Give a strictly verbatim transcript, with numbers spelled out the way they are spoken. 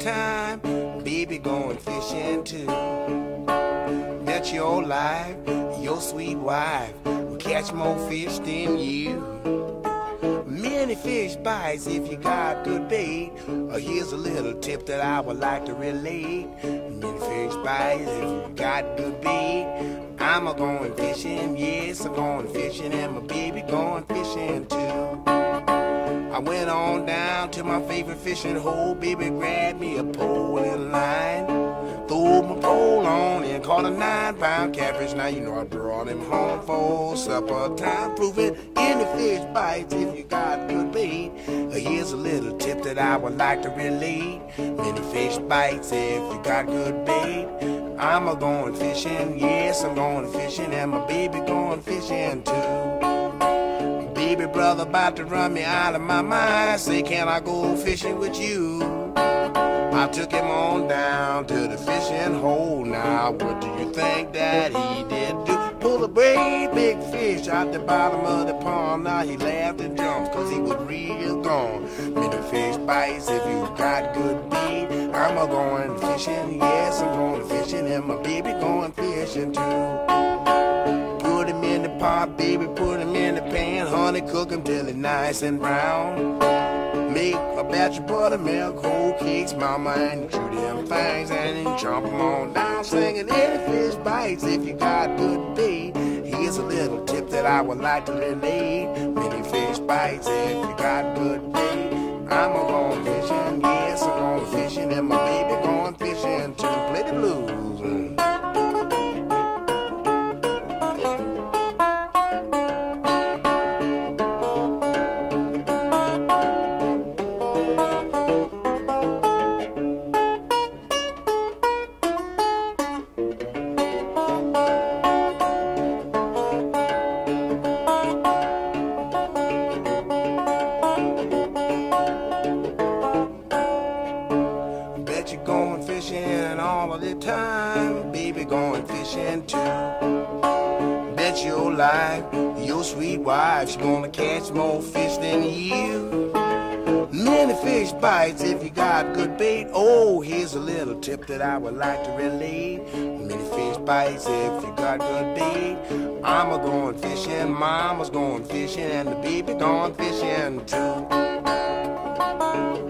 time, baby going fishing too. That's your life, your sweet wife will catch more fish than you. Many fish bites if you got good bait. Uh, here's a little tip that I would like to relate. Many fish bites if you got good bait. I'm a going fishing, yes, I'm going fishing, and my baby going fishing too. I went on down to my favorite fishing hole. Baby grabbed me a pole and line, threw my pole on and caught a nine pound catfish. Now you know I brought him home for supper time. Prove it in the fish bites if you got good bait. Uh, here's a little tip that I would like to relate. Many fish bites if you got good bait. I'm a going fishing, yes, I'm going fishing, and my baby going fishing too. Baby brother about to run me out of my mind. Say, can I go fishing with you? I took him on down to the fishing hole. Now, what do you think that he did do? Pull a great big fish out the bottom of the pond. Now he laughed and jumped cause he was real gone. Many fish bites if you got good bait. I'm a going fishing, yes, I'm going fishing, and my baby going fishing too. Put him in the pot, baby, put him in the pan. Honey, cook him till he's nice and brown. Make a batch of buttermilk, whole cakes, mama, and chew them things and then chomp them on down. Singing any fish bites if you got good bait. Here's a little tip that I would like to relate. Many fish bites if you got good bait. I'm a going fishing, yes, I'm going fishing, and my baby going fishing too. Play the blues. Going fishing all of the time, baby going fishing too. Bet your life, your sweet wife's gonna catch more fish than you. Many fish bites if you got good bait. Oh, here's a little tip that I would like to relate. Many fish bites if you got good bait. I'm a going fishing, mama's going fishing, and the baby going fishing too.